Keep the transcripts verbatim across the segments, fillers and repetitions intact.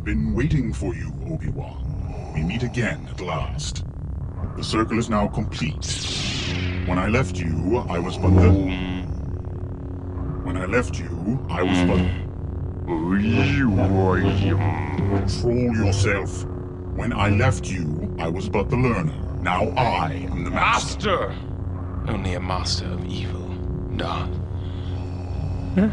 I've been waiting for you, Obi-Wan. We meet again at last. The circle is now complete. When I left you, I was but the... When I left you, I was but... Control yourself. When I left you, I was but the learner. Now I am the master. Master! Only a master of evil, not. Huh?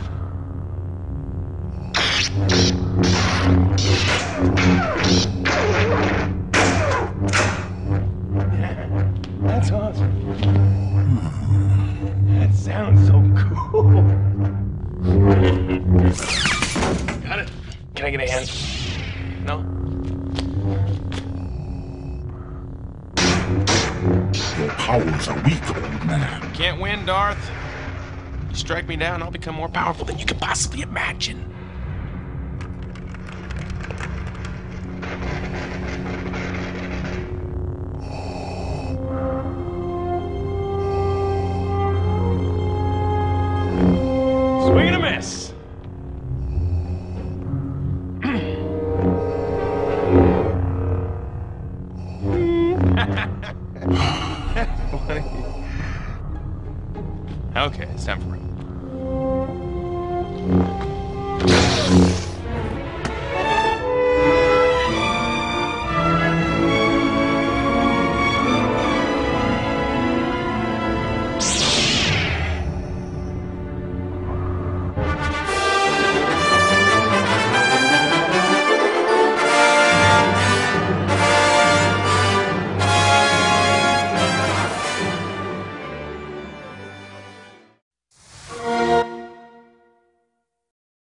Yeah, that's awesome. That sounds so cool. Got it. Can I get a hand? No? Your powers are weak, old man. Can't win, Darth. You strike me down, I'll become more powerful than you can possibly imagine.